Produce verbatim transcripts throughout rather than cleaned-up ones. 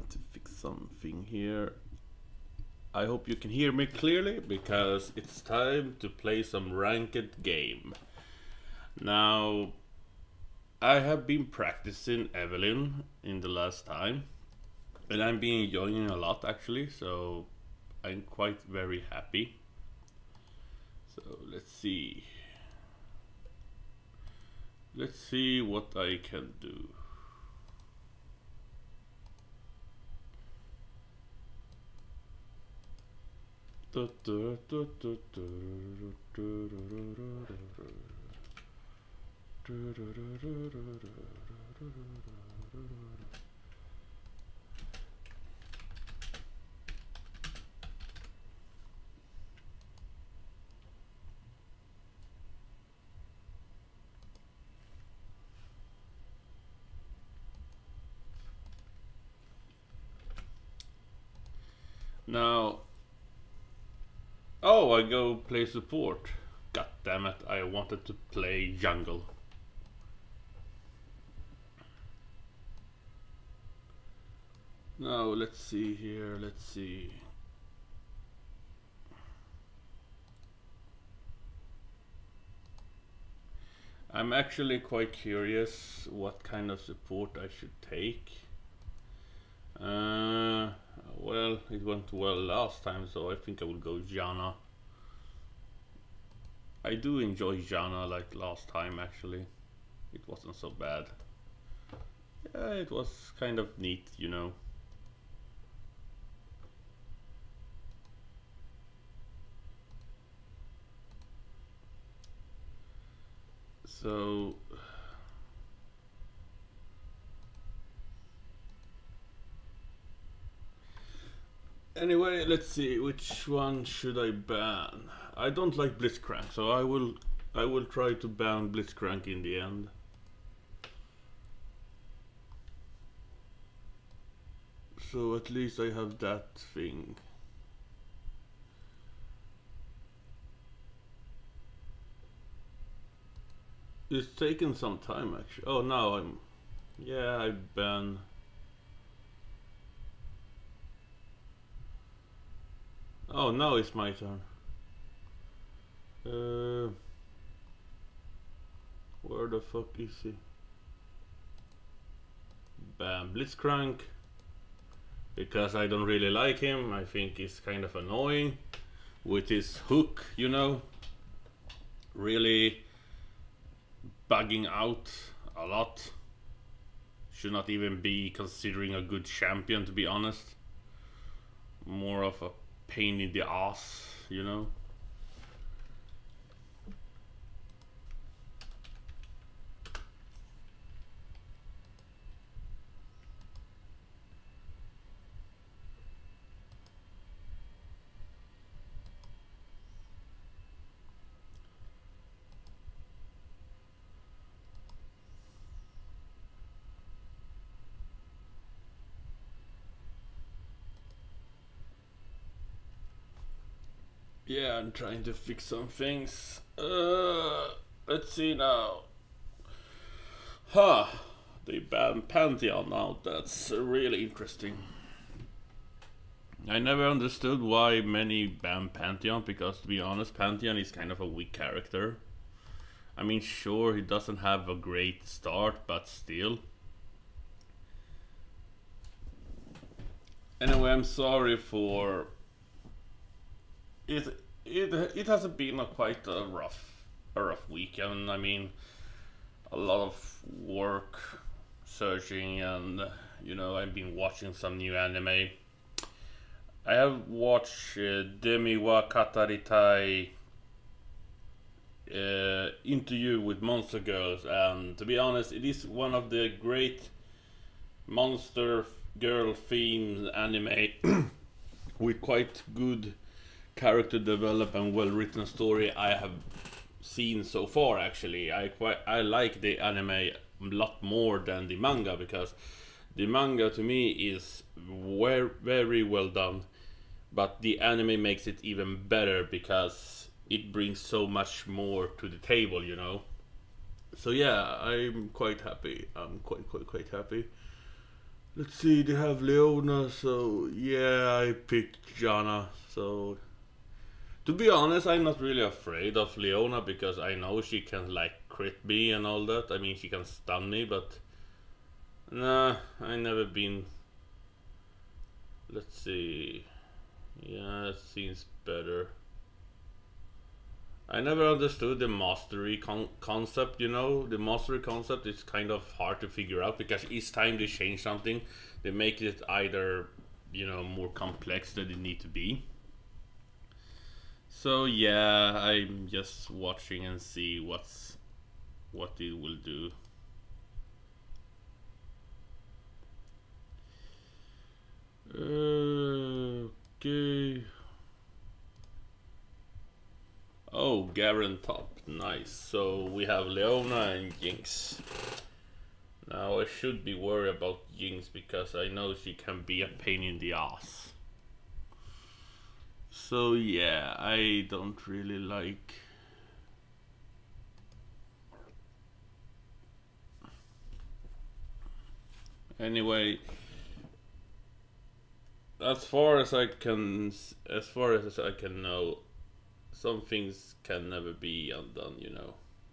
to fix something here. I hope you can hear me clearly, because it's time to play some ranked game. Now, I have been practicing Evelynn in the last time, and I've been enjoying it a lot actually, so I'm quite very happy. So let's see. Let's see what I can do. Now, oh, I go play support. God damn it, I wanted to play jungle. Now, let's see here, let's see. I'm actually quite curious what kind of support I should take. Uh, well, it went well last time, so I think I will go Janna. I do enjoy Janna like last time actually. It wasn't so bad. Yeah, it was kind of neat, you know. So anyway, let's see, which one should I ban? I don't like Blitzcrank, so I will I will try to ban Blitzcrank in the end. So at least I have that thing. It's taken some time actually. Oh, now I'm... Yeah, I ban... Oh, now it's my turn. Uh, where the fuck is he? Bam, Blitzcrank. Because I don't really like him. I think he's kind of annoying with his hook, you know. Really bugging out a lot. Should not even be considering a good champion, to be honest. More of a pain in the ass, you know. Yeah, I'm trying to fix some things. Uh, let's see now. Huh, they banned Pantheon now. That's really interesting. I never understood why many ban Pantheon, because to be honest, Pantheon is kind of a weak character. I mean, sure, he doesn't have a great start, but still. Anyway, I'm sorry for... It it it hasn't been a quite a rough a rough weekend. I mean, a lot of work, searching, and you know, I've been watching some new anime. I have watched uh, Demi wa Kataritai uh, interview with Monster Girls, and to be honest, it is one of the great monster girl themed anime with quite good character development and well written story I have seen so far. Actually, I quite I like the anime a lot more than the manga, because the manga to me is very very well done, but the anime makes it even better because it brings so much more to the table, you know. So yeah, I'm quite happy. I'm quite quite quite happy. Let's see, they have Leona, so yeah, I picked Jana. So to be honest, I'm not really afraid of Leona because I know she can like crit me and all that. I mean, she can stun me, but nah, I never been. Let's see. Yeah, it seems better. I never understood the mastery con concept, you know? The mastery concept is kind of hard to figure out because each time they change something, they make it either, you know, more complex than it need to be. So yeah, I'm just watching and see what's what it will do. Uh, okay. Oh, Garen top, nice. So we have Leona and Jinx. Now I should be worried about Jinx because I know she can be a pain in the ass. So yeah, I don't really like. Anyway, as far as I can, as far as I can know, some things can never be undone, you know.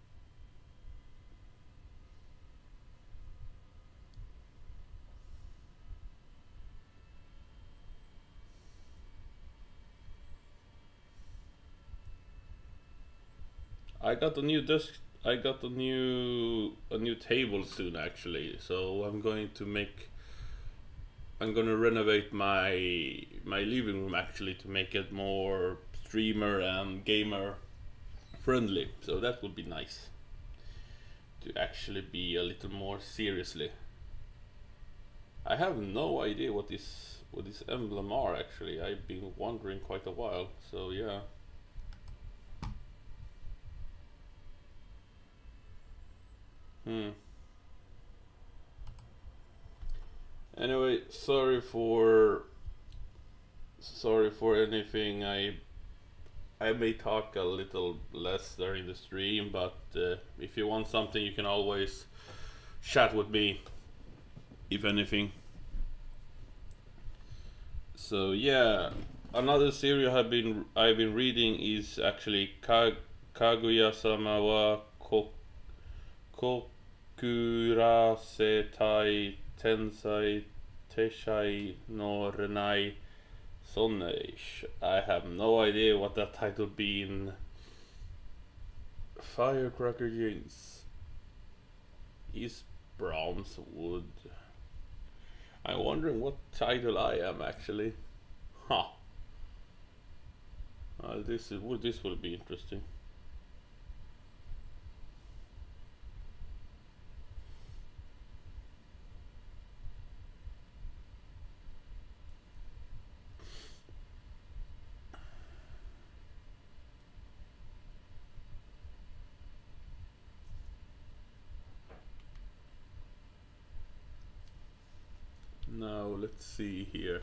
I got a new desk. I got a new a new table soon, actually. So I'm going to make. I'm gonna renovate my my living room actually to make it more streamer and gamer friendly. So that would be nice to actually be a little more seriously. I have no idea what this what this emblem are actually. I've been wondering quite a while. So yeah. Hmm. Anyway, sorry for sorry for anything. I I may talk a little less during the stream, but uh, if you want something, you can always chat with me. If anything. So yeah, another series I've been I've been reading is actually Ka Kaguya-sama wa Kokurasetai Tensei Teishai no Renai Soneish. I have no idea what that title be in Firecracker Jinx. Is bronze wood. I'm wondering what title I am actually. Huh. Uh, this is well, this will be interesting. Now let's see here.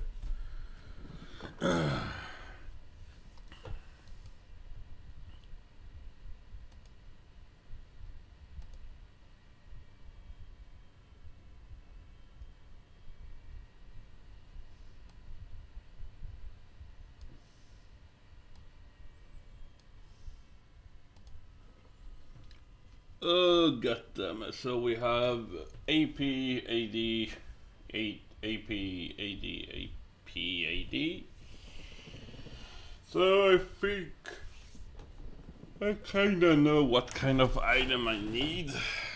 Oh goddammit, so we have A P, A D, A P, A D, A P, A D. So I think I kinda know what kind of item I need.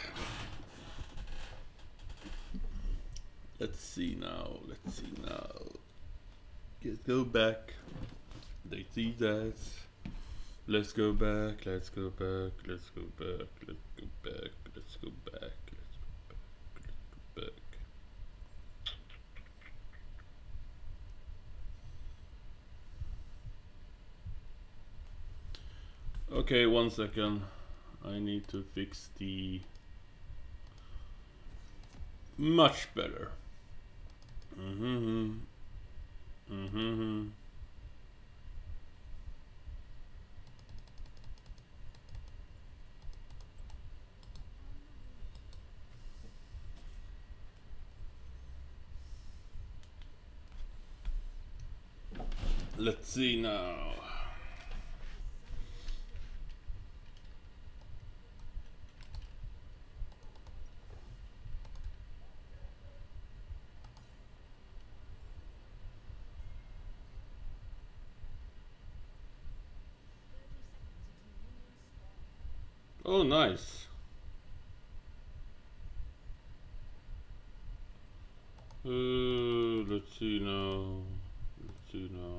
Let's see now, let's see now. Let's go back. They see that. Let's go back, let's go back, let's go back, let's go back, let's go back, let's go back, let's go back. Okay, one second. I need to fix the much better. Mm-hmm. Mm-hmm. Let's see now. Oh, nice. Uh, let's see now. Let's see now.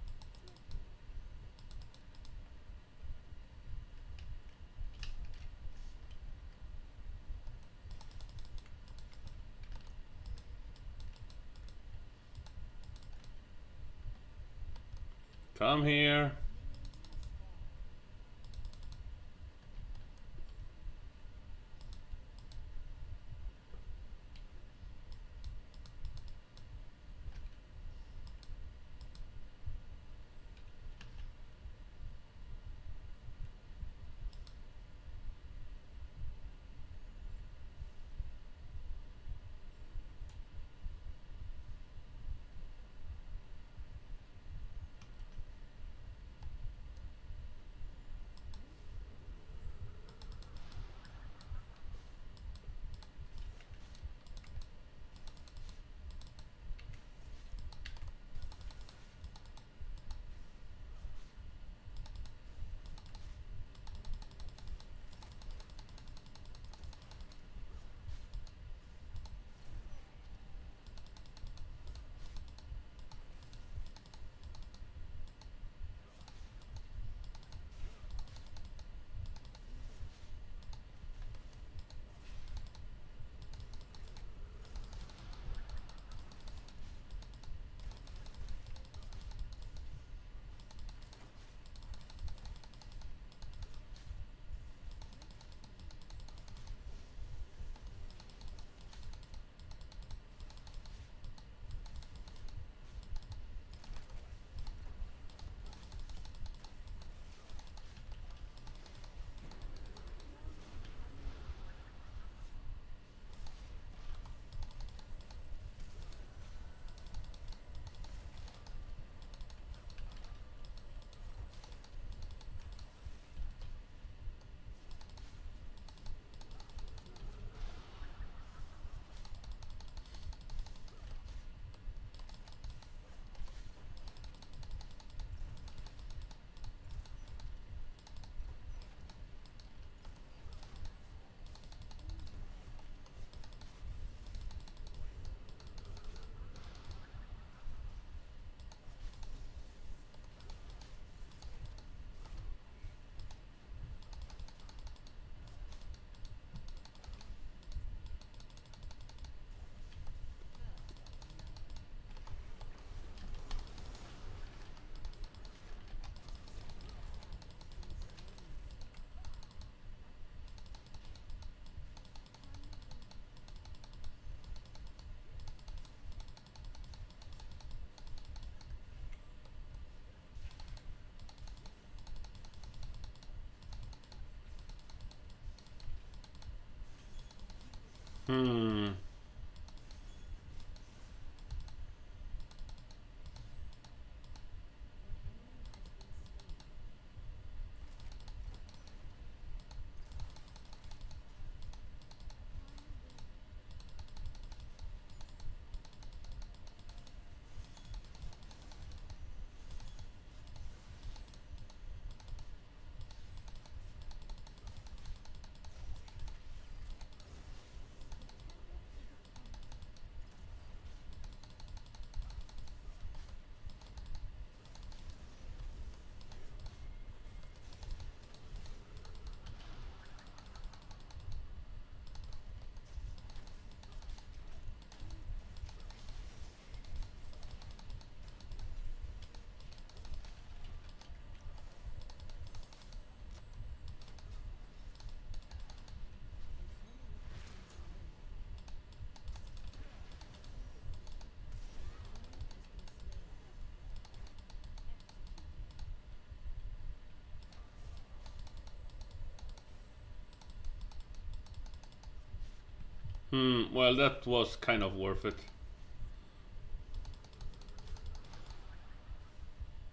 Come here. Hmm. Hmm. Well, that was kind of worth it.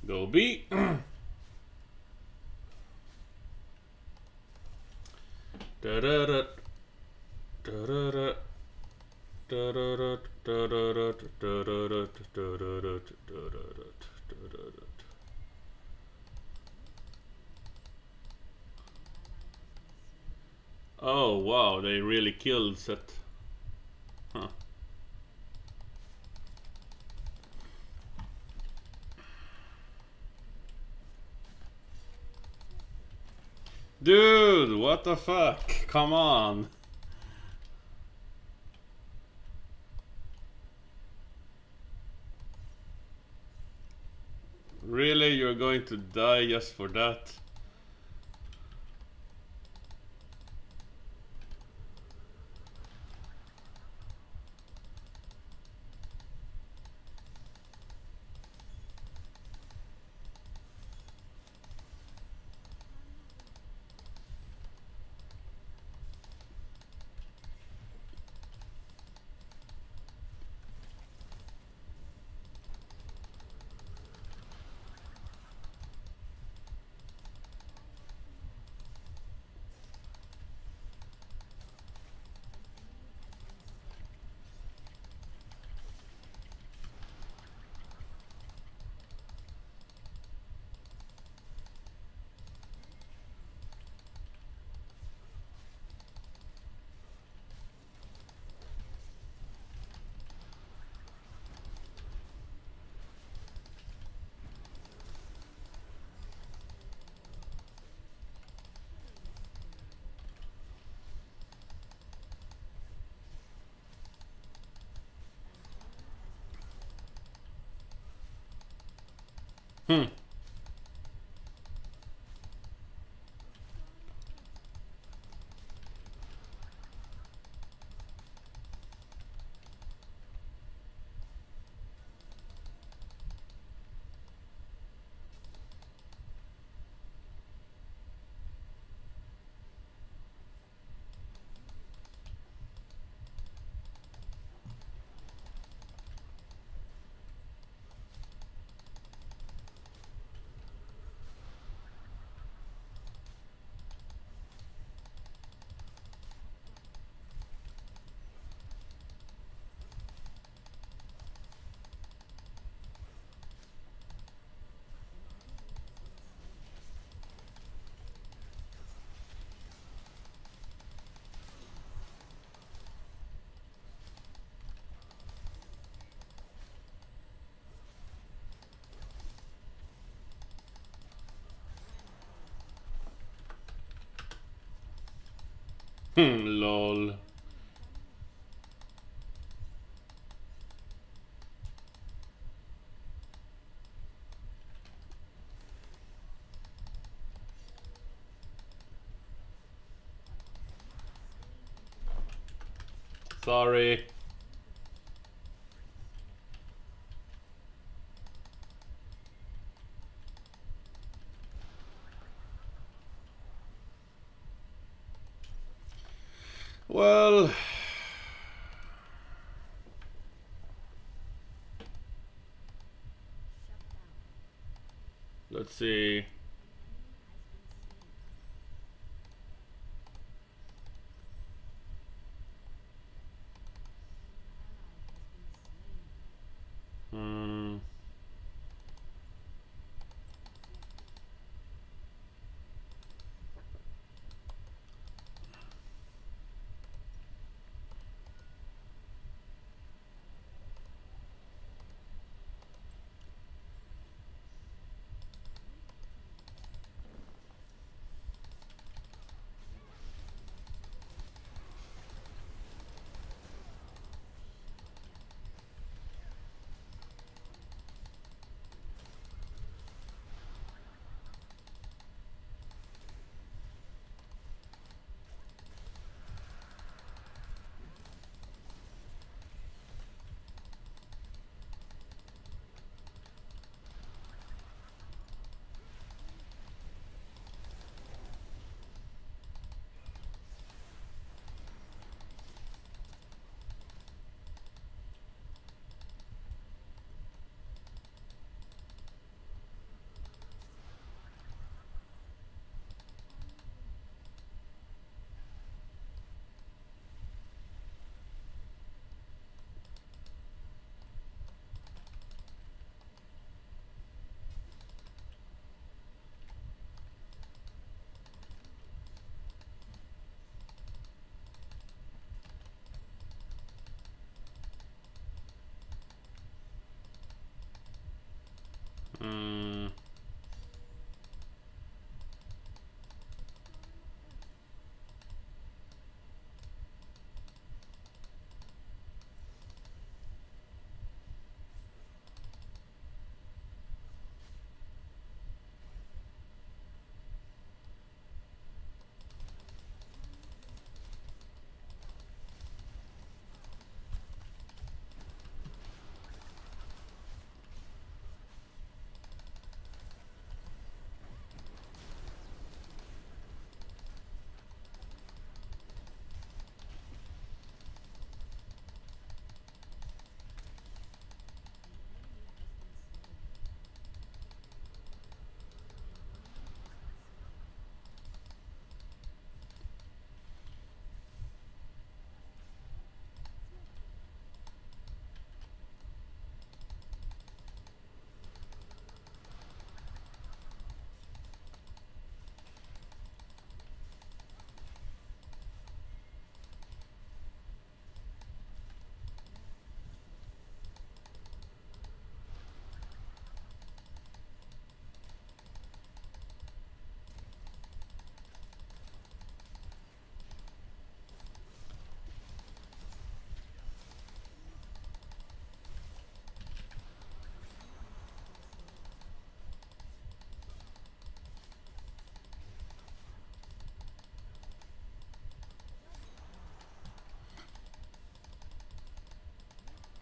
Go B. Da-da-da. Da-da-da. Da-da-da. Da-da-da. Da-da-da. Da-da-da. Da-da-da. Da-da-da. Oh wow, they really killed Set. Huh. Dude, what the fuck? Come on. Really? You're going to die just for that? Hmm. Hmm, lol. Sorry. Well, let's see. Hmm.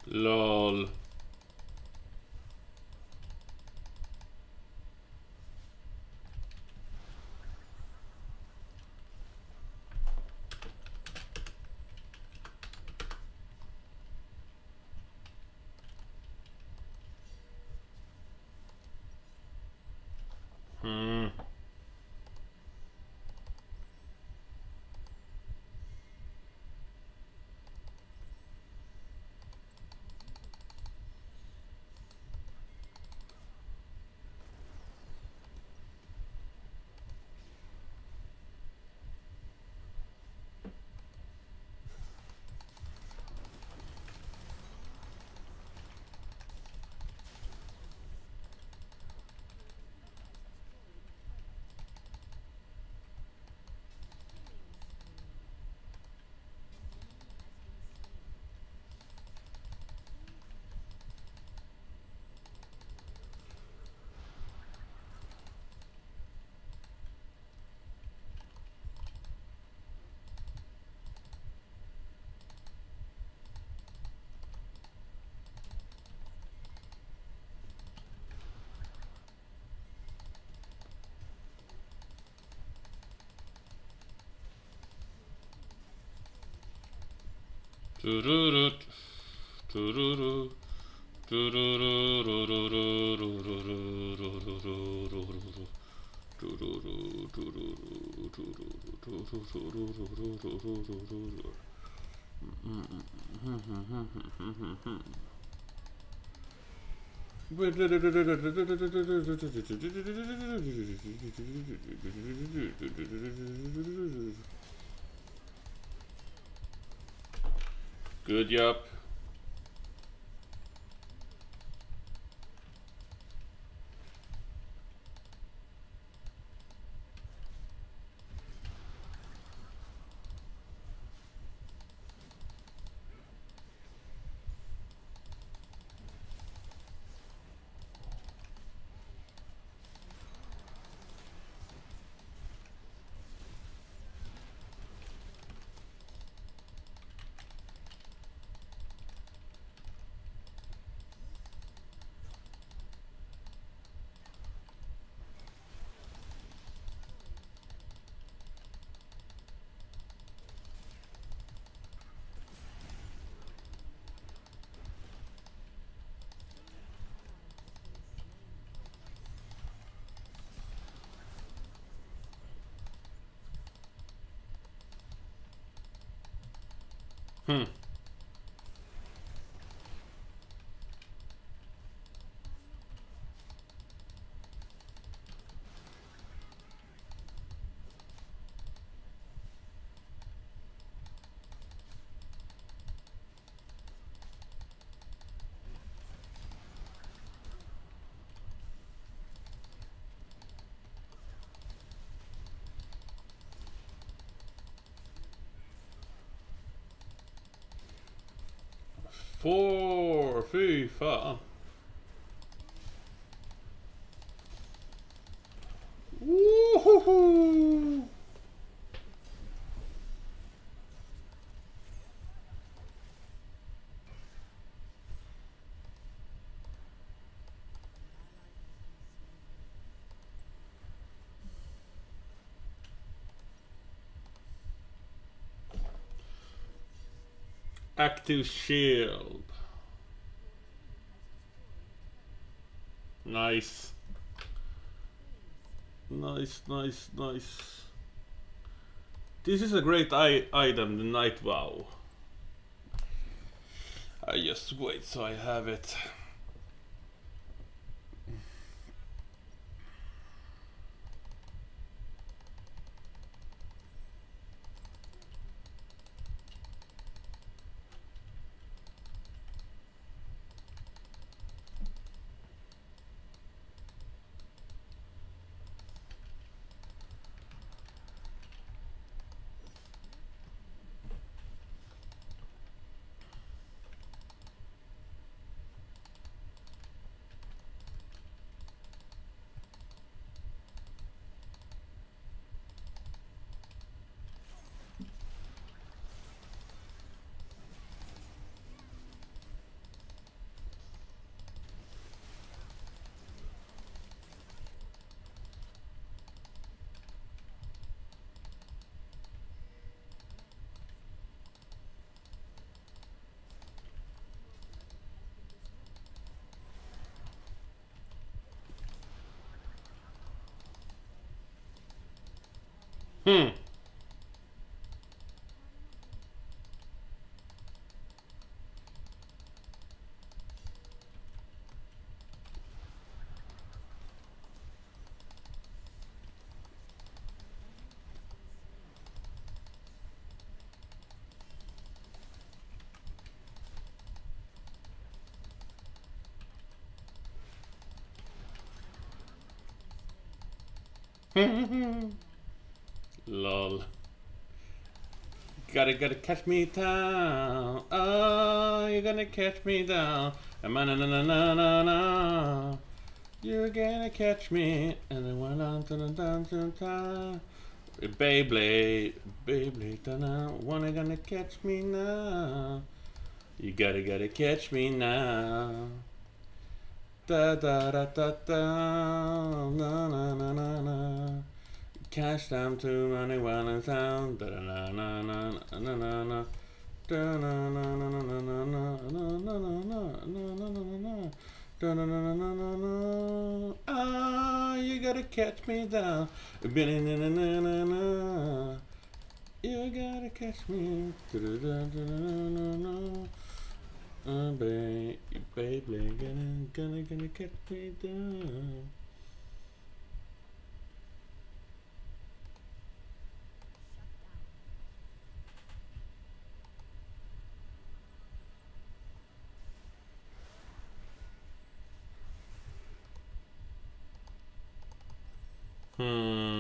Lol. Hmm. Tururu, tururu, Good job. Hmm. Four, fy fan. Woohoo! Active shield. Nice. Nice, nice, nice. This is a great I item, the Night Vow. I just wait so I have it. Hmm. Lol. Gotta, gotta catch me down. Oh, you're gonna catch me down. Na na na na na na na. You're gonna catch me. And then went on to the down to the Beyblade, Beyblade, da-na. Wanna gonna catch me now? You gotta, gotta catch me now. Da da da da da. Na na na na na. Cash time to money while in town. Da na na na na na na na. Da na na na na na na na na na na na na na. Da na na na na na na. Ah, you gotta catch me down. Na na na na na. You gotta catch me. Da da da da na na. Ah, baby, baby, gonna gonna gonna catch me down. Hmm.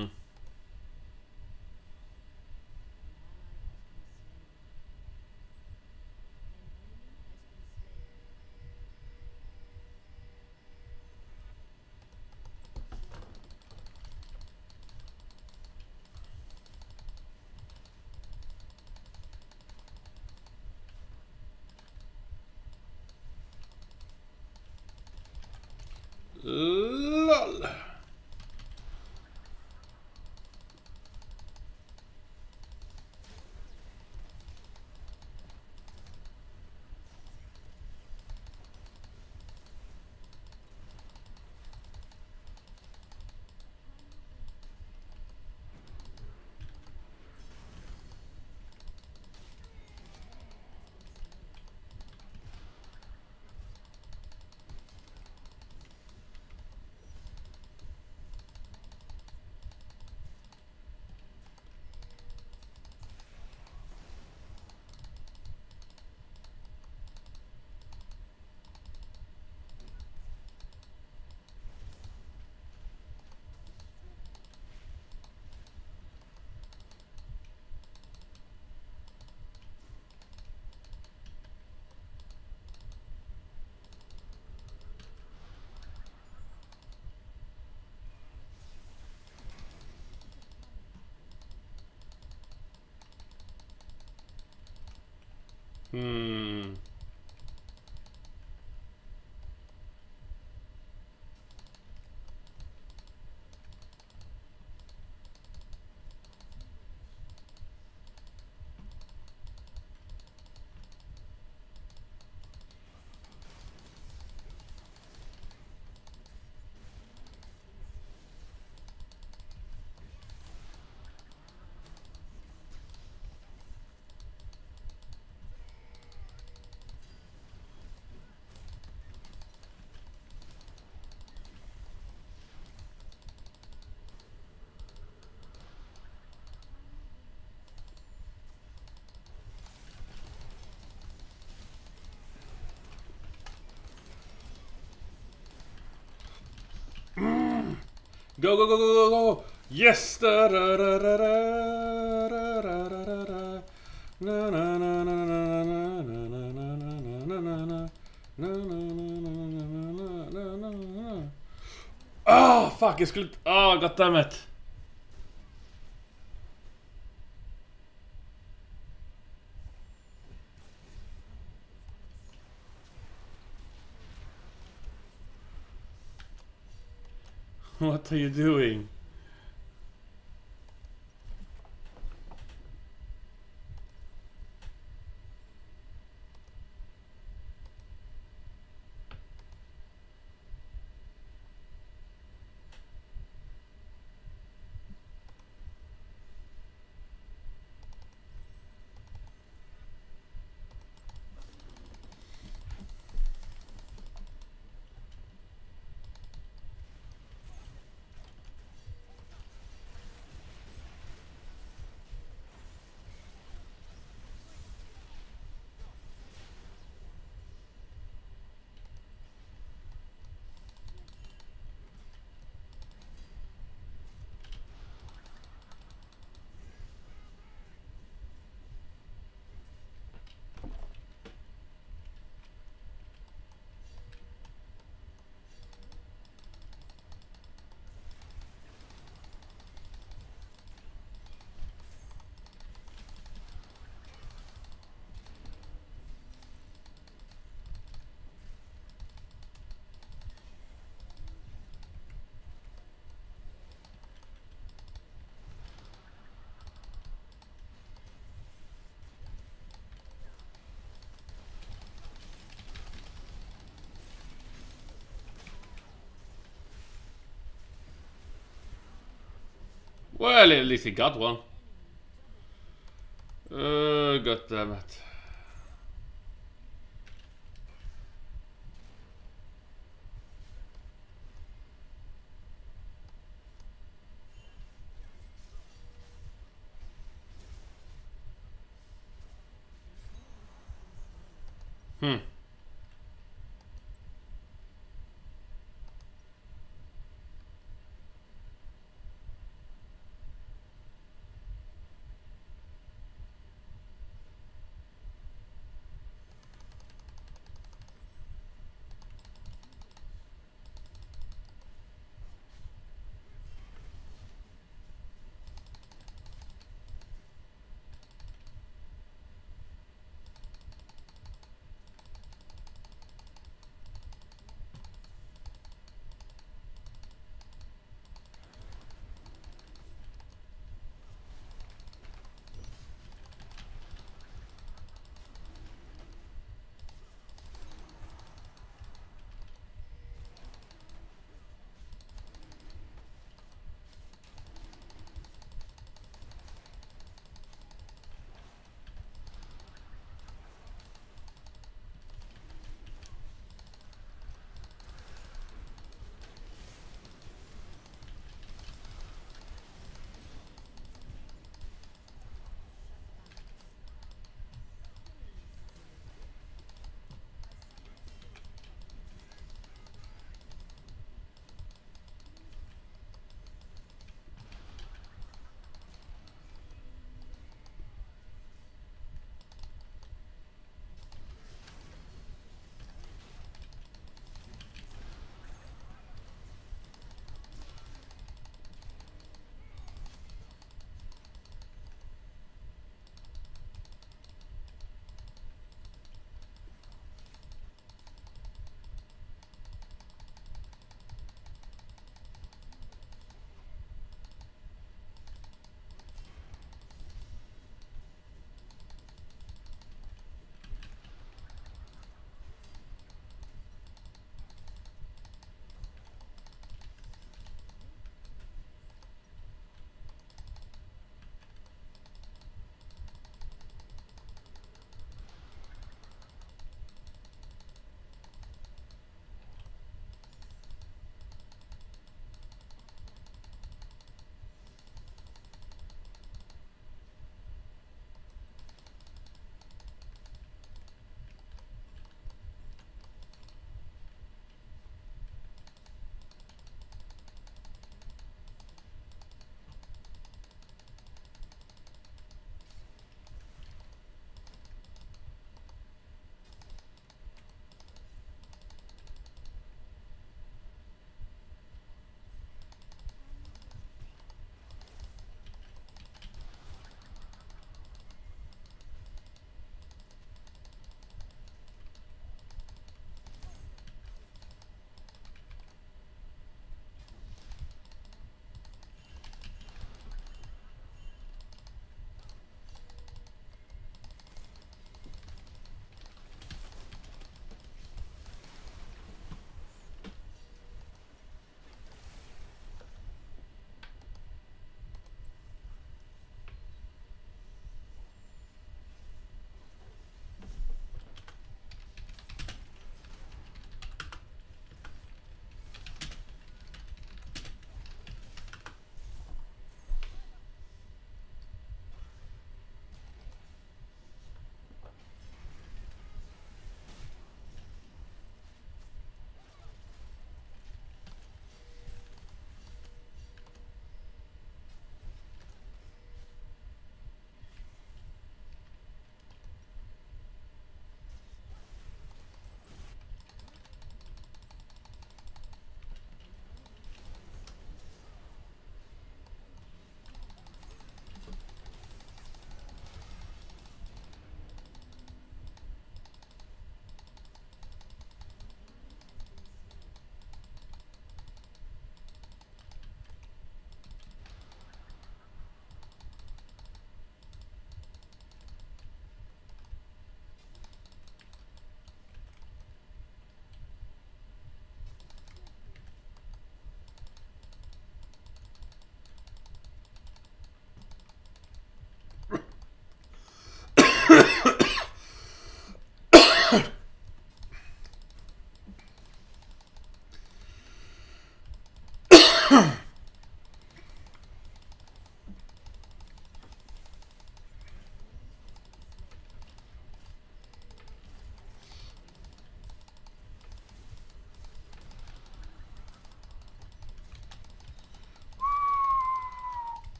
LOL. Hmm. Go go go go go go! Yes! Da da da da da da da da da da. Na na na na na na na na na na na na na. Na na na na na na na na. Ah, fuck! Jag skulle... Ah, goddammit! What are you doing? Well, at least he got one. Uh, God damn it. Hmm.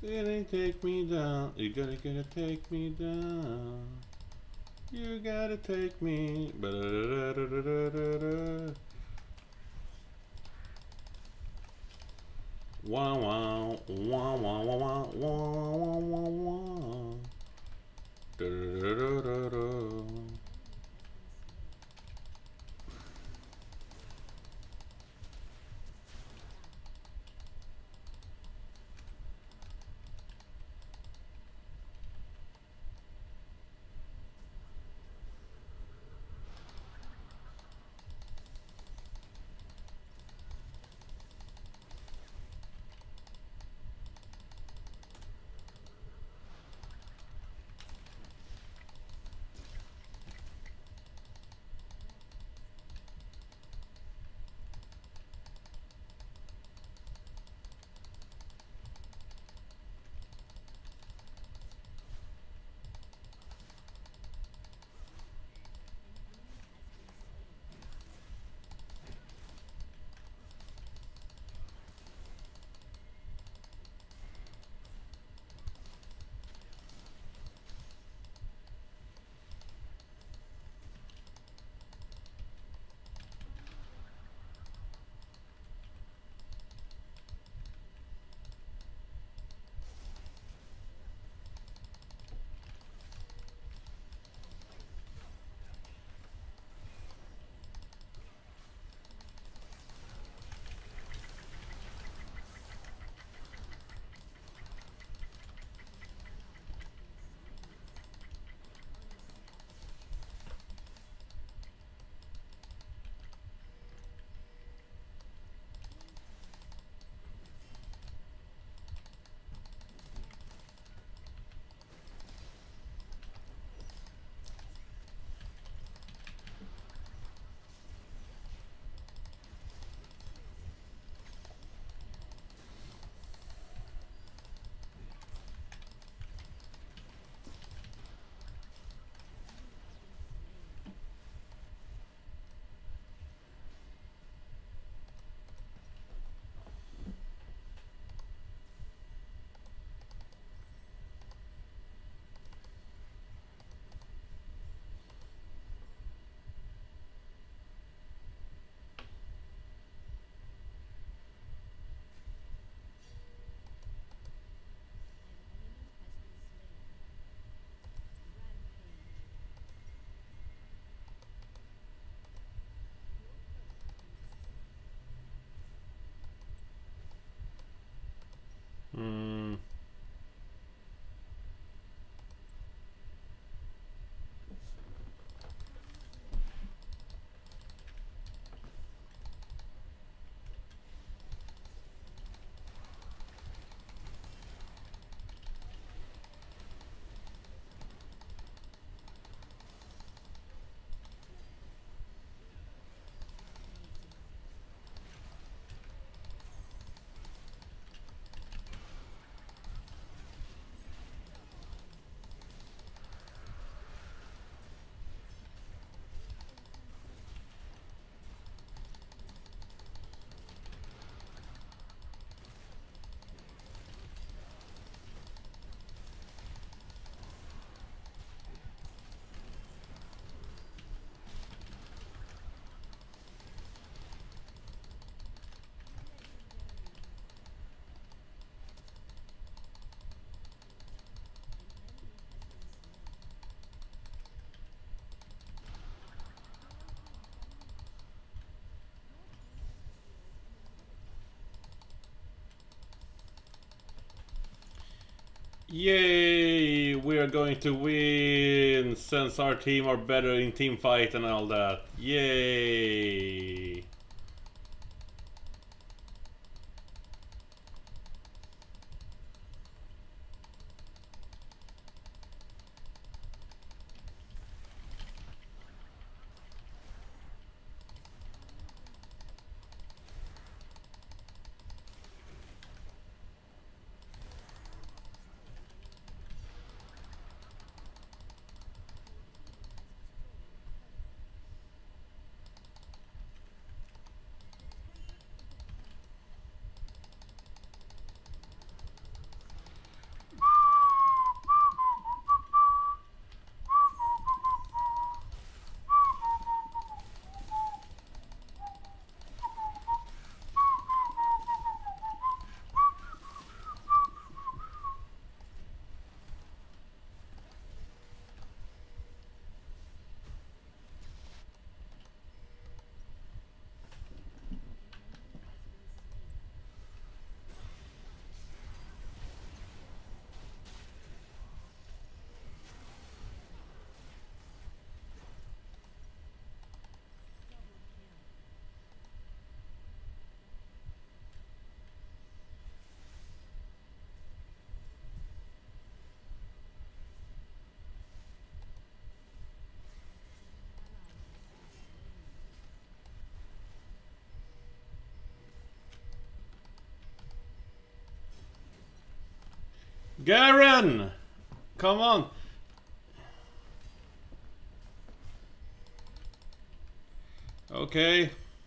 Didn't take me down. You gotta, gotta take me down. You gotta take me. Ba-da-da-da-da-da-da-da. Wow, wow, wow, wow, wow, wow, wow, wow. Da-da-da-da-da-da. Hmm. Yay! We are going to win since our team are better in team fight and all that. Yay! Garen! Come on! Okay.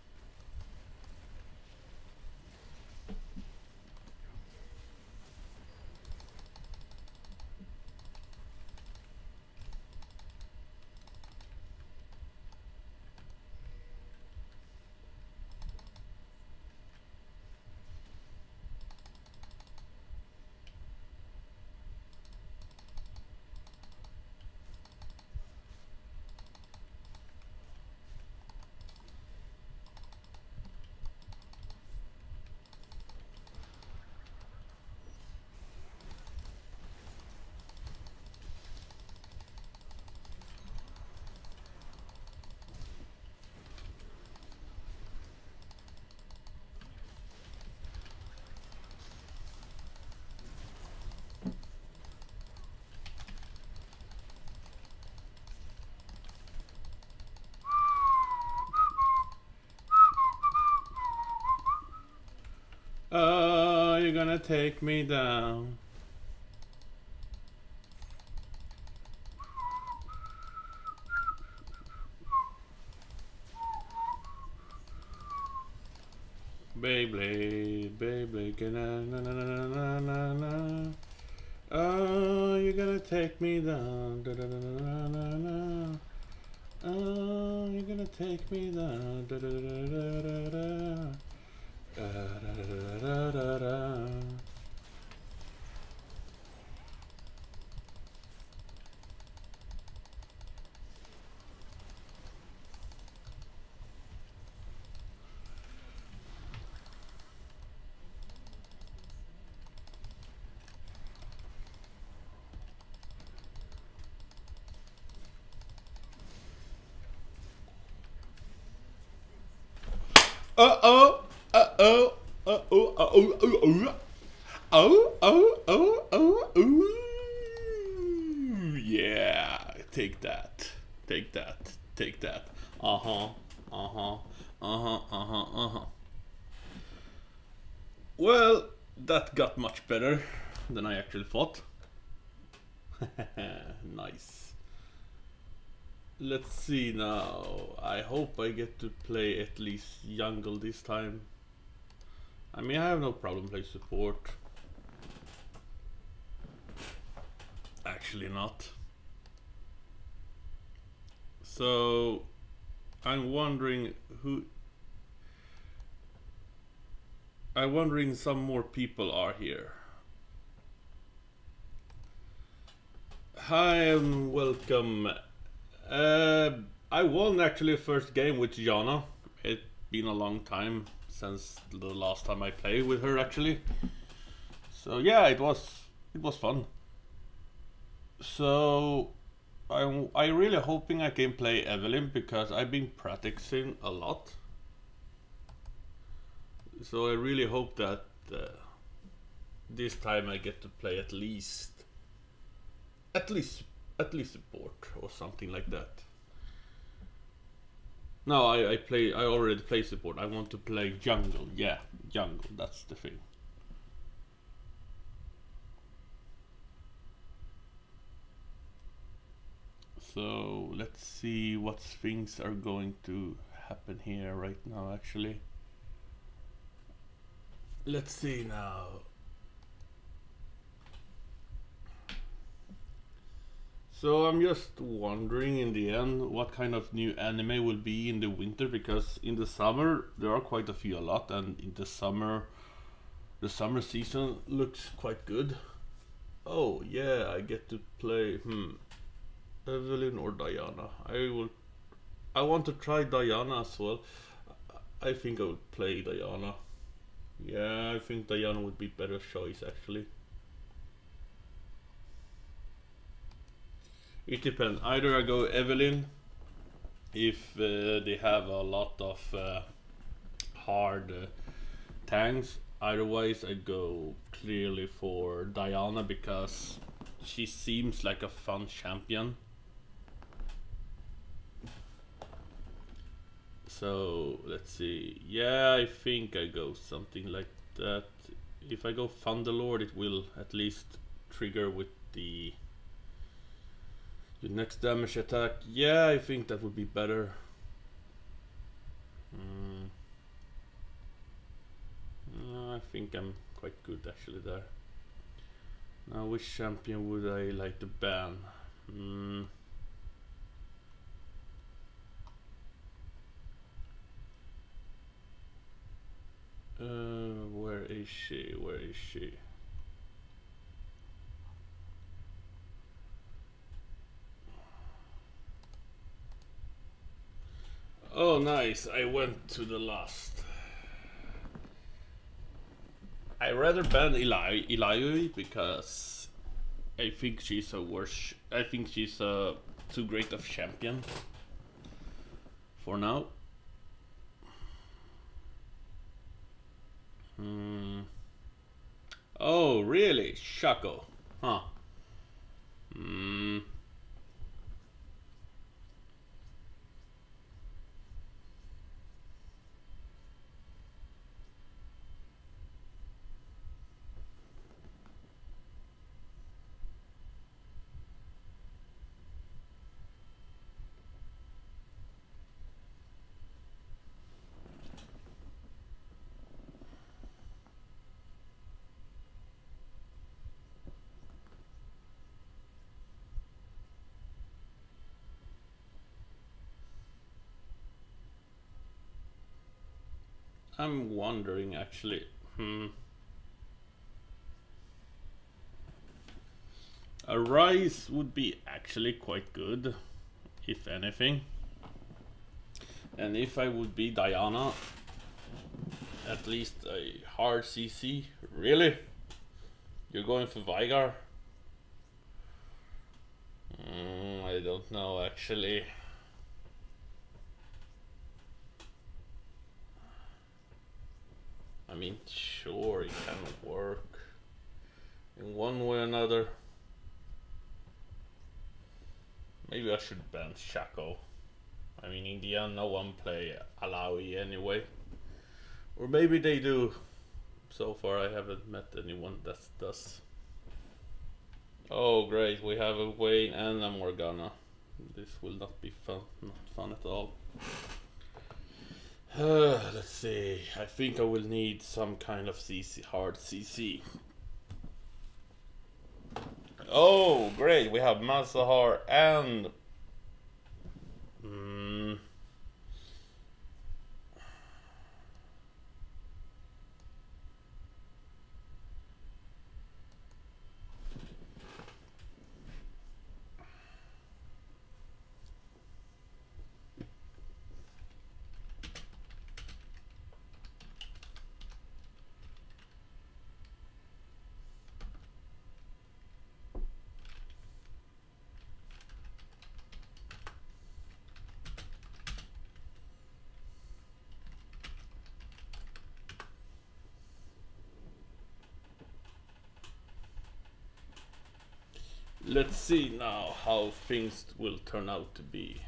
Oh, you're gonna take me down. Beyblade, Beyblade, na na na na na na na. Oh, you're gonna take me down. Da, da, da, da, da, da. Oh, you're gonna take me down. Da, da, da, da, da, da. Da, da, da, da, da, da. Uh oh, uh oh, uh oh, uh oh, uh oh, oh, oh, oh, oh, oh, yeah, take that, take that, take that, uh huh, uh huh, uh huh, uh huh, uh huh. Well, that got much better than I actually thought. Nice. Let's see now. I hope I get to play at least jungle this time. I mean, I have no problem playing support. Actually not. So I'm wondering who I'm wondering some more people are here. Hi and welcome. Uh, I won actually first game with Jana. It's been a long time since the last time I played with her actually. So yeah, it was it was fun. So I'm I really hoping I can play Evelyn because I've been practicing a lot. So I really hope that uh, this time I get to play at least at least at least support or something like that. No, I, I play I already play support. I want to play jungle. Yeah, jungle, that's the thing. So let's see what things are going to happen here right now actually. Let's see now. So I'm just wondering in the end what kind of new anime will be in the winter, because in the summer there are quite a few a lot, and in the summer the summer season looks quite good. Oh yeah, I get to play hmm Evelyn or Diana. I will I want to try Diana as well. I think I would play Diana. Yeah, I think Diana would be better choice actually. It depends. Either I go Evelyn if uh, they have a lot of uh, hard uh, tanks. Otherwise, I go clearly for Diana because she seems like a fun champion. So let's see. Yeah, I think I go something like that. If I go Thunderlord, it will at least trigger with the your next damage attack. Yeah, I think that would be better. Mm. No, I think I'm quite good actually there. Now, which champion would I like to ban? Mm. Uh, where is she? Where is she? Oh, nice. I went to the last. I rather ban Eli Ilayoi because I think she's a worse. I think she's a too great of champion for now. Hmm. Oh, really? Shaco. Huh. Hmm. I'm wondering actually. Hmm. A Rise would be actually quite good, if anything. And if I would be Diana, at least a hard C C. Really? You're going for Veigar? Mm, I don't know actually. I mean, sure, it can work in one way or another. Maybe I should ban Shaco. I mean, in the end, no one play Alawi anyway. Or maybe they do. So far, I haven't met anyone that does. Oh, great, we have a Vayne and a Morgana. This will not be fun, not fun at all. Uh, let's see. I think I will need some kind of C C, hard C C. Oh, great! We have Malzahar and. Mm, Let's see now how things will turn out to be.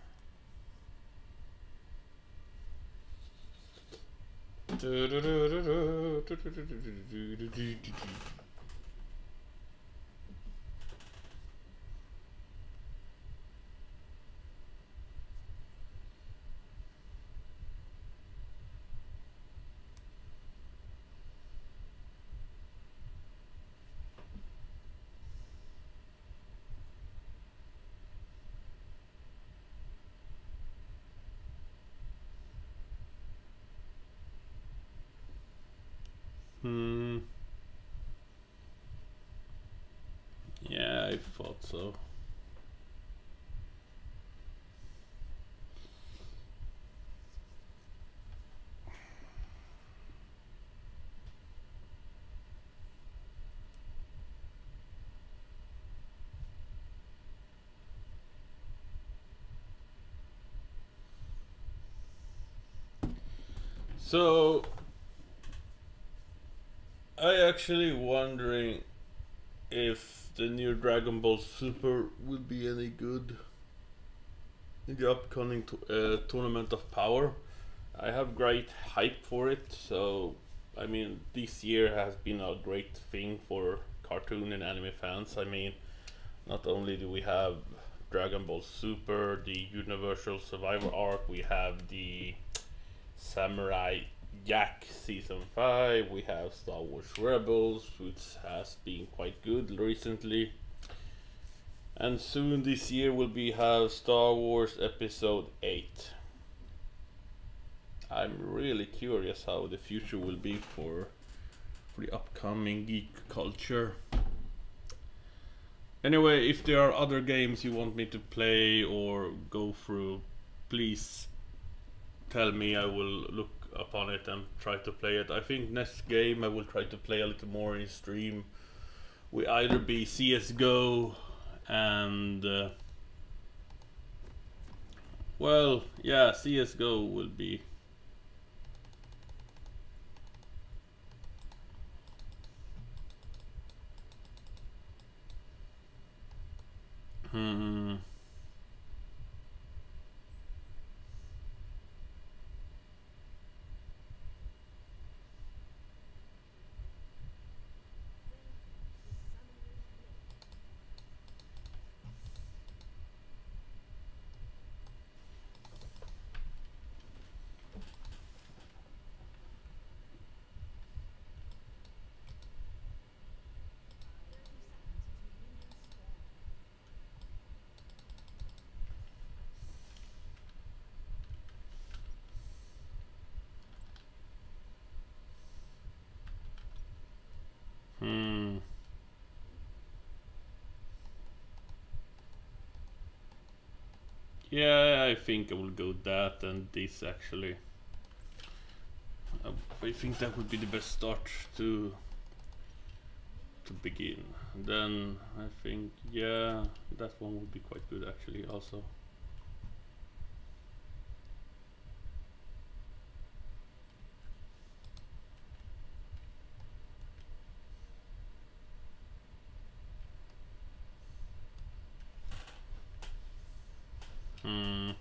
Hmm. Yeah, I thought so. So I actually wondering if the new Dragon Ball Super will be any good in the upcoming uh, Tournament of Power. I have great hype for it, so I mean this year has been a great thing for cartoon and anime fans. I mean, not only do we have Dragon Ball Super, the Universal Survivor arc, we have the Samurai Jack season five, we have Star Wars Rebels, which has been quite good recently. And soon this year will be have Star Wars Episode eight. I'm really curious how the future will be for, for the upcoming geek culture. Anyway, if there are other games you want me to play or go through, please tell me. I will look upon it and try to play it. I think next game I will try to play a little more in stream will either be C S G O and uh, well, yeah, C S G O will be hmm hmm yeah, I think I will go that and this actually. Uh, I think that would be the best start to to begin. Then I think, yeah, that one would be quite good actually also. Hmm.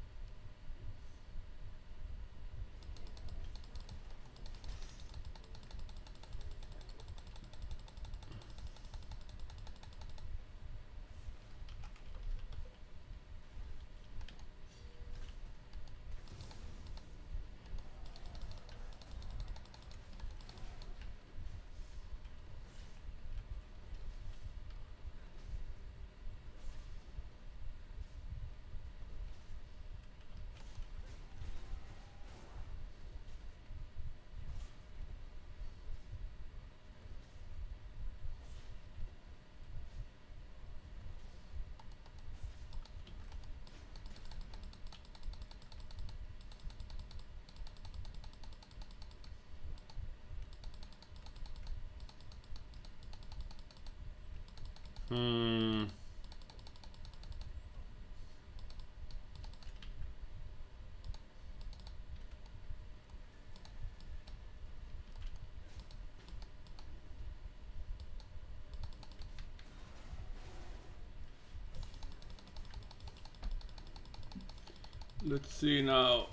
Hmm. Let's see now.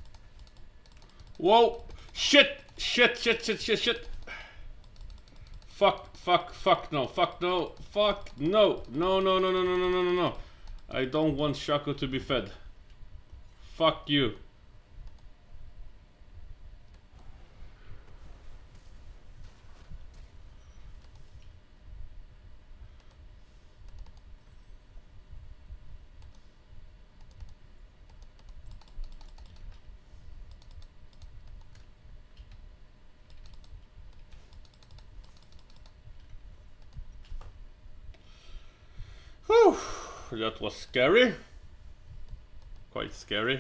Whoa! Shit! Shit! Shit! Shit! Shit! Shit! Fuck, fuck, fuck no, fuck no, fuck no, no, no, no, no, no, no, no, no, no. I don't want Shaco to be fed. Fuck you. Whew, that was scary. Quite scary.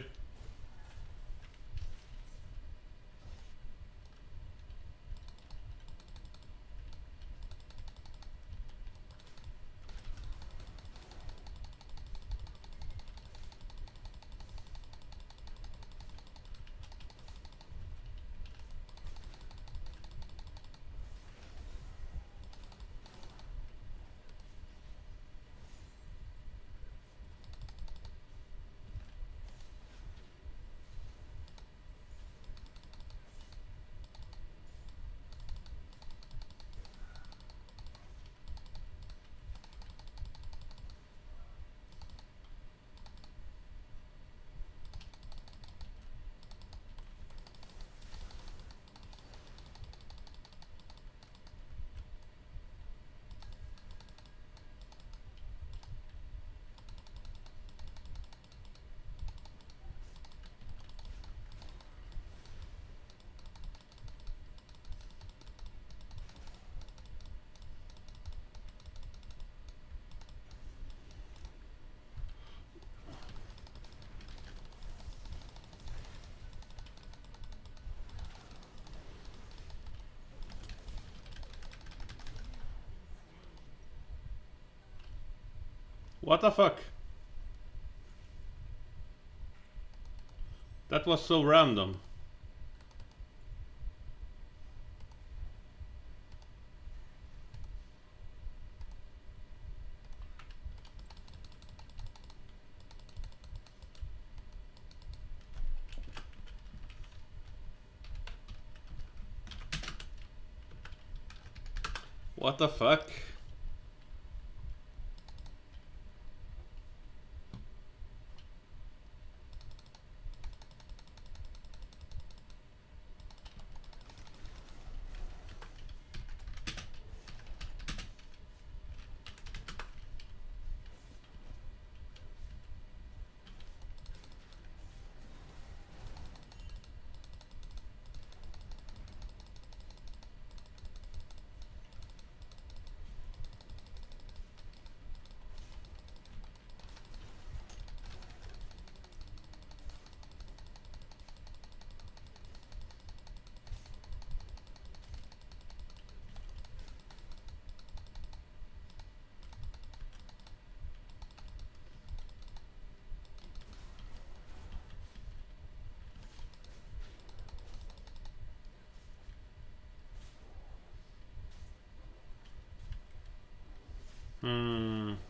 What the fuck? That was so random. What the fuck? Hmm.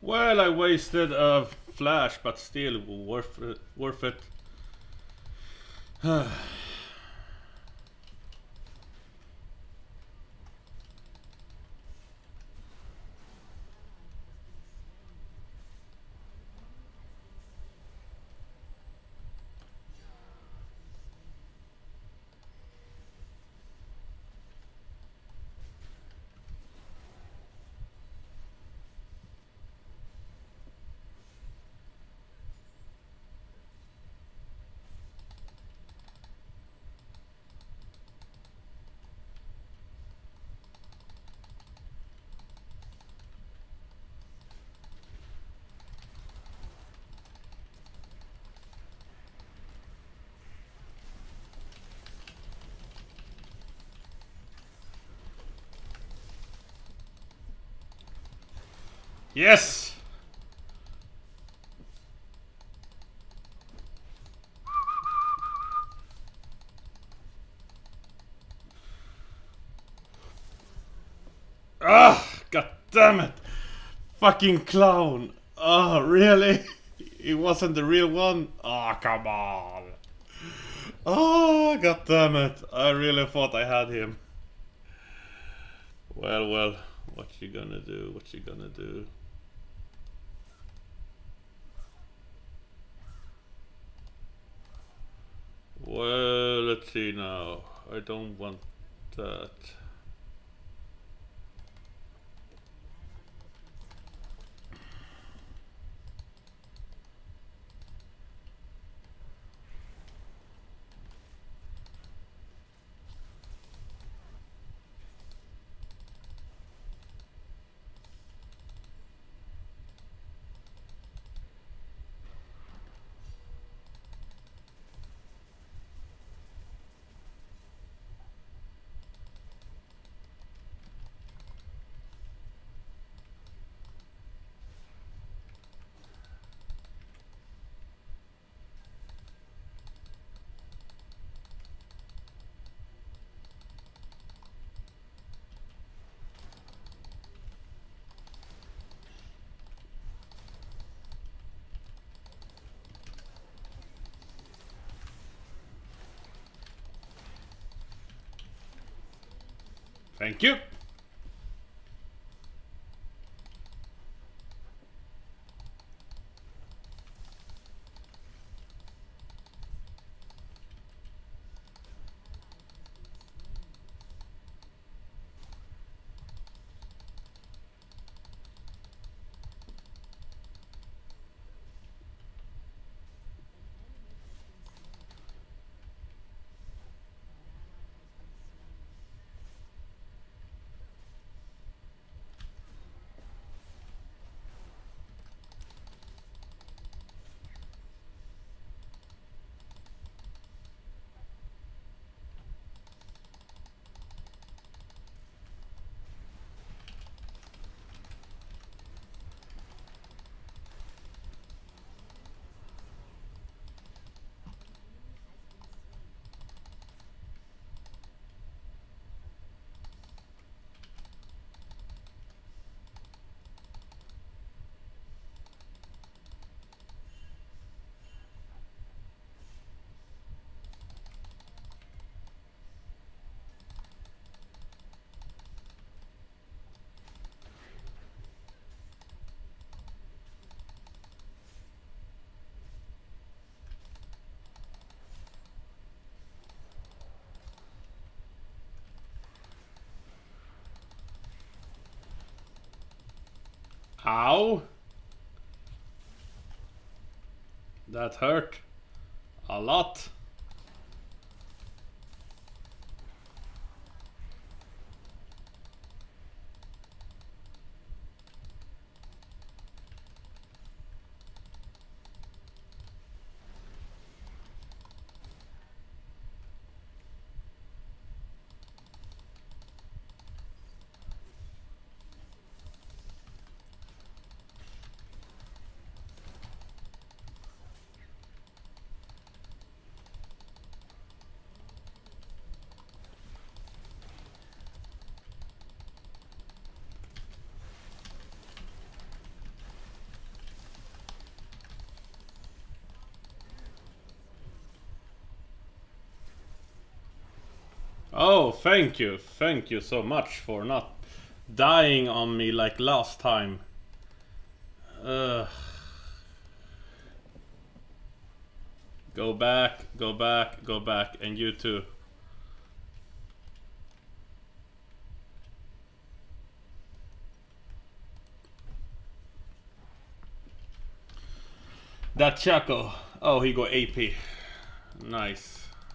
Well, I wasted a flash, but still worth it. Worth it. Yes! Ah, god damn it! Fucking clown! Oh, really? It wasn't the real one? Oh, come on! Oh, god damn it! I really thought I had him. Well, well, what you gonna do? What you gonna do? Well, let's see now. I don't want that. Thank you. Ow. That hurt a lot. Oh, thank you. Thank you so much for not dying on me like last time. Ugh. Go back, go back, go back, and you too. That Chaco. Oh, he got A P. Nice.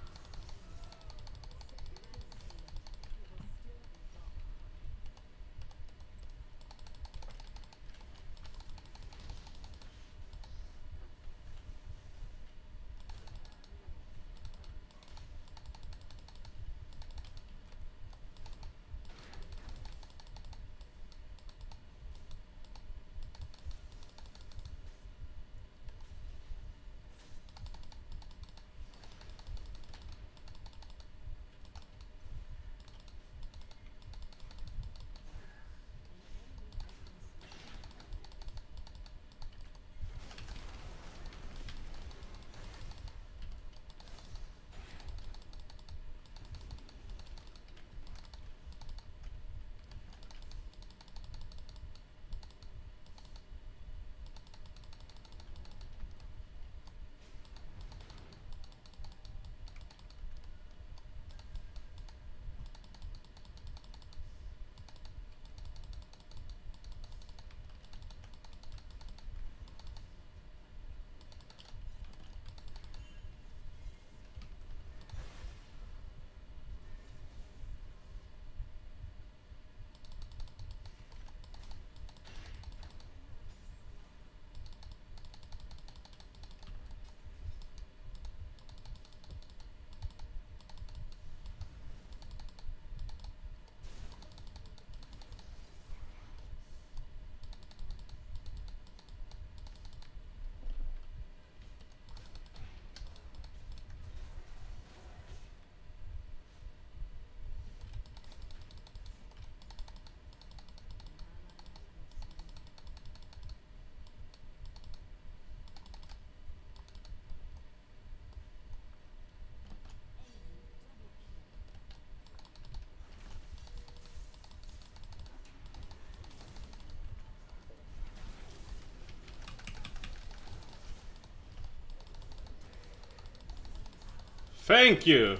Thank you.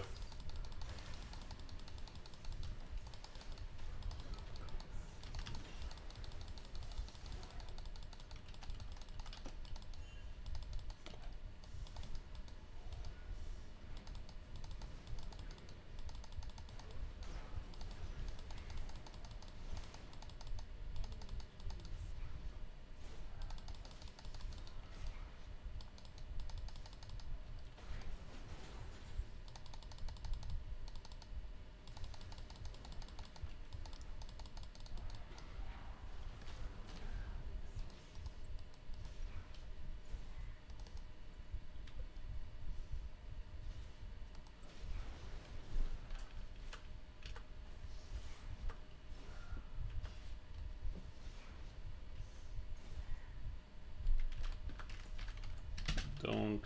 Don't.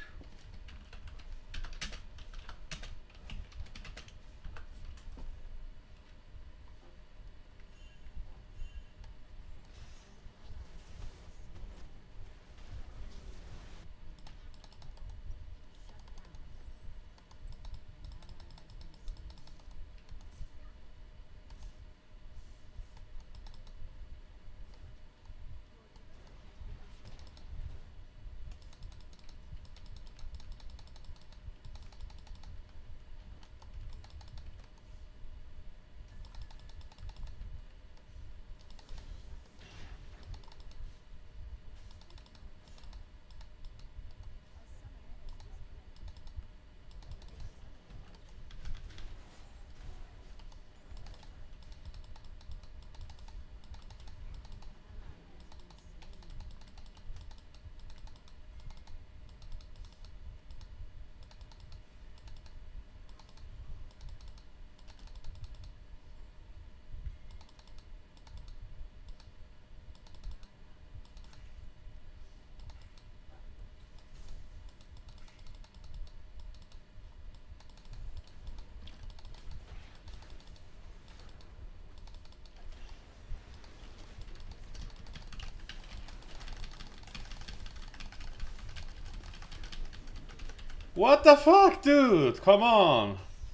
What the fuck, dude? Come on.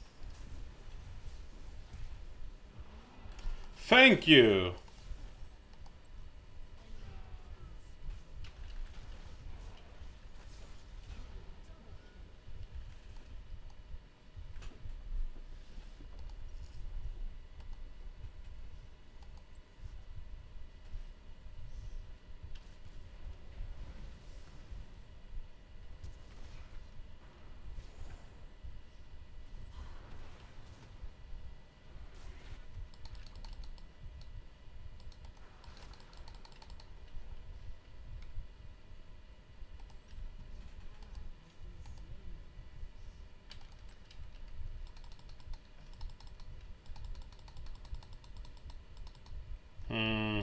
Thank you. Hmm.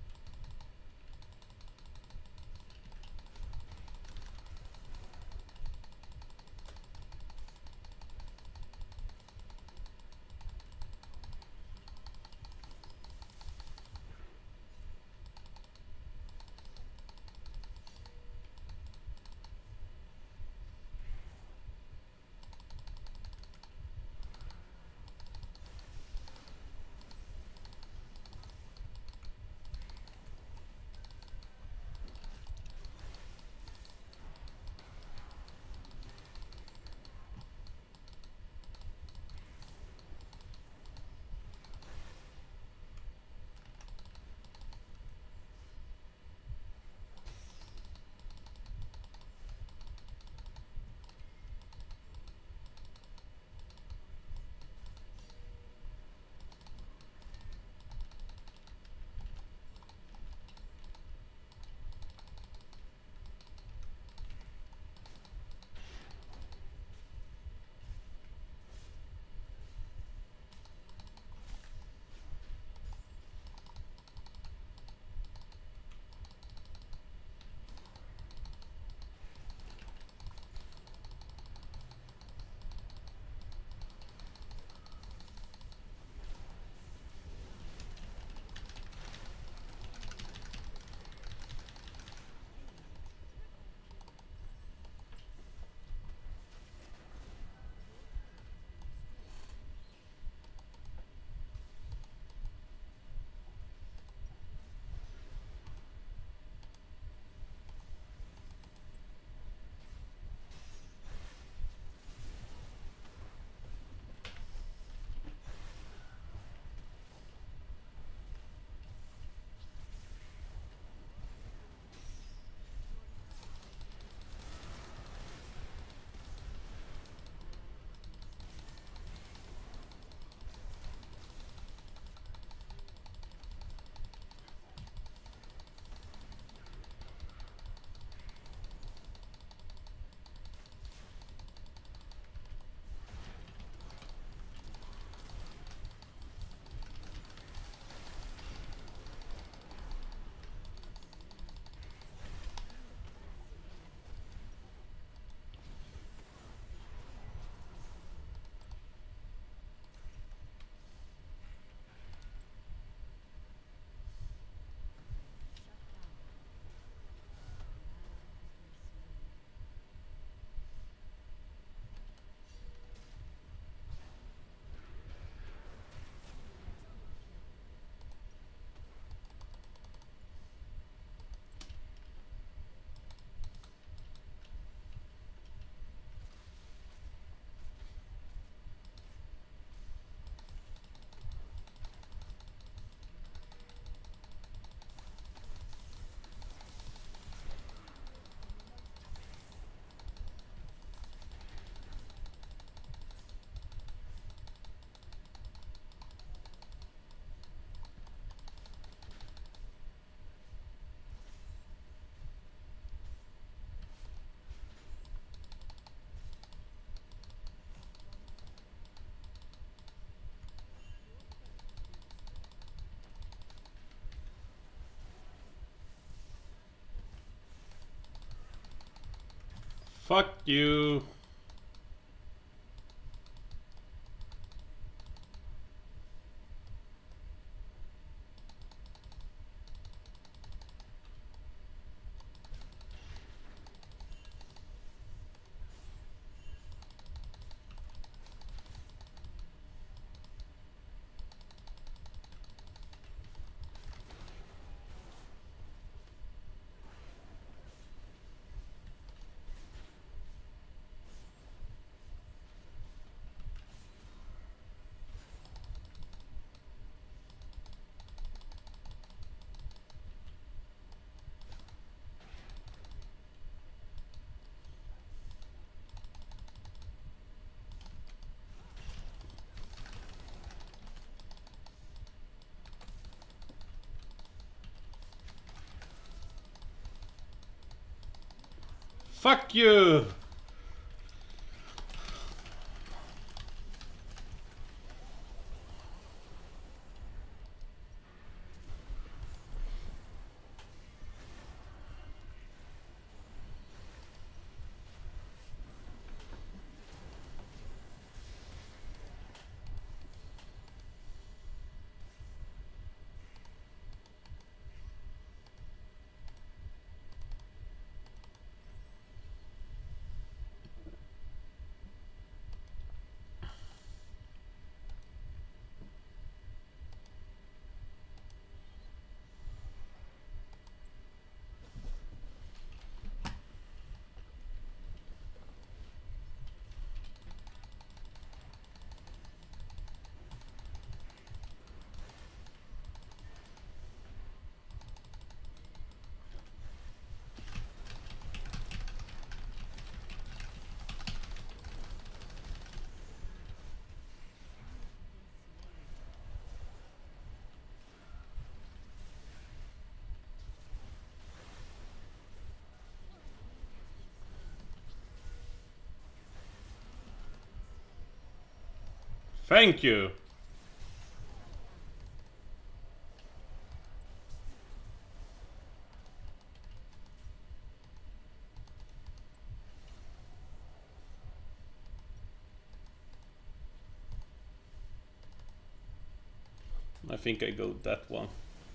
Fuck you. Fuck you! Thank you! I think I go that one.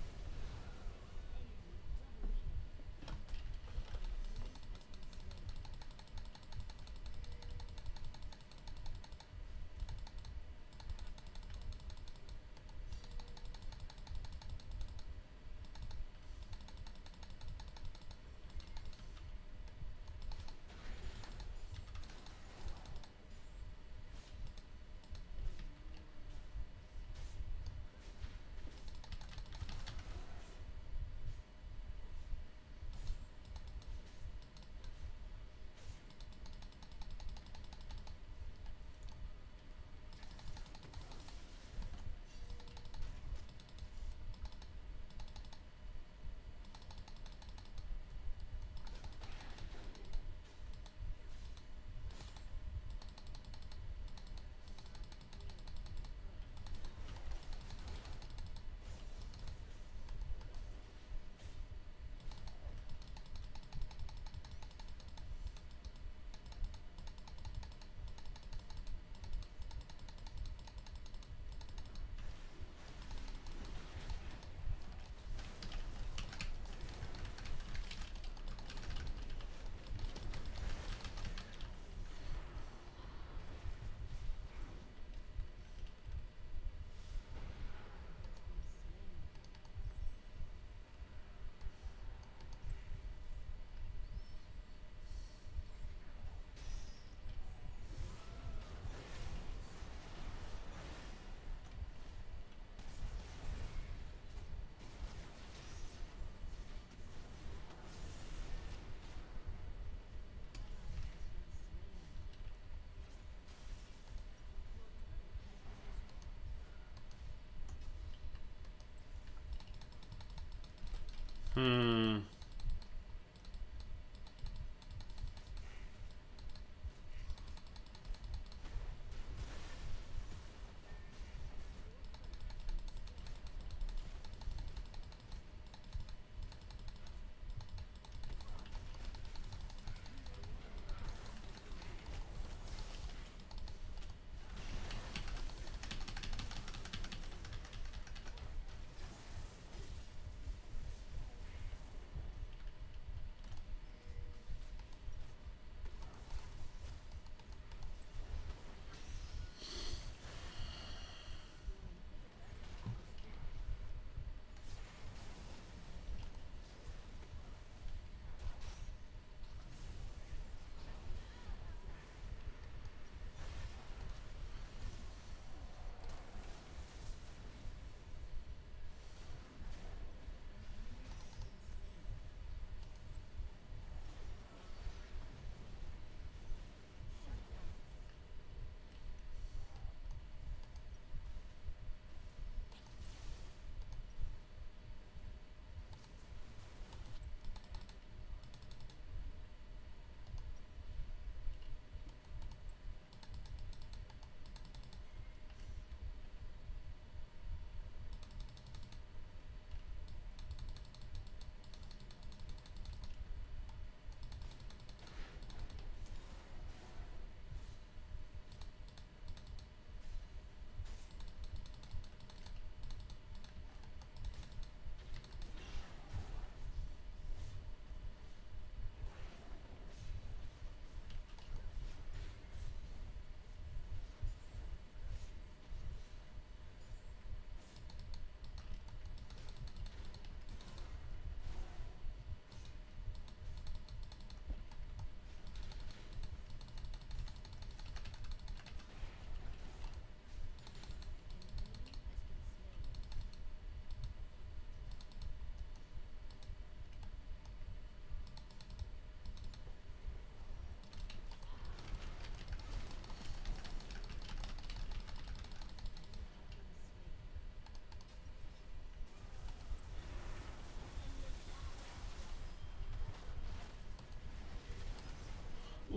Hmm.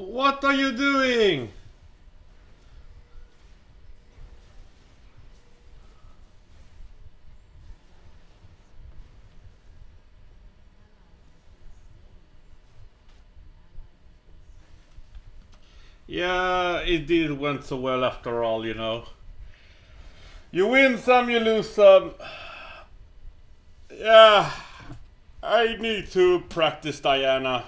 What are you doing? Yeah, it did went so well after all, you know. You win some, you lose some. Yeah, I need to practice Diana.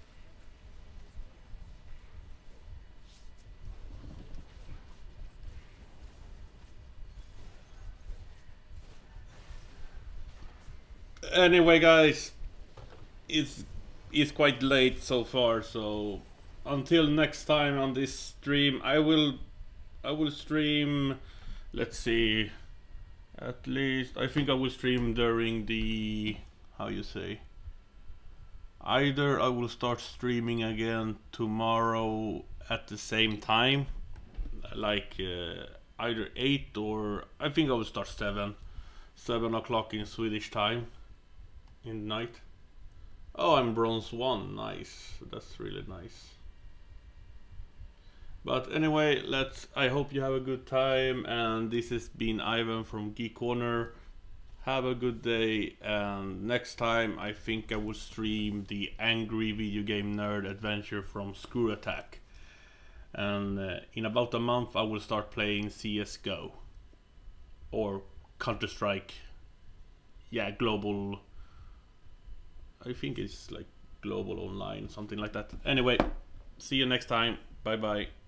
Anyway, guys, it's it's quite late so far, so until next time on this stream, I will I will stream. Let's see, at least I think I will stream during the, how you say, either I will start streaming again tomorrow at the same time, like uh, either eight or I think I will start seven seven o'clock in Swedish time in the night. Oh, I'm bronze one. Nice. That's really nice. But anyway, let's. I hope you have a good time. And this has been Ivan from Geek Corner. Have a good day. And next time, I think I will stream the Angry Video Game Nerd Adventure from Screw Attack. And uh, in about a month, I will start playing C S G O or Counter Strike. Yeah, global. I think it's like global online, something like that. Anyway, see you next time. Bye bye.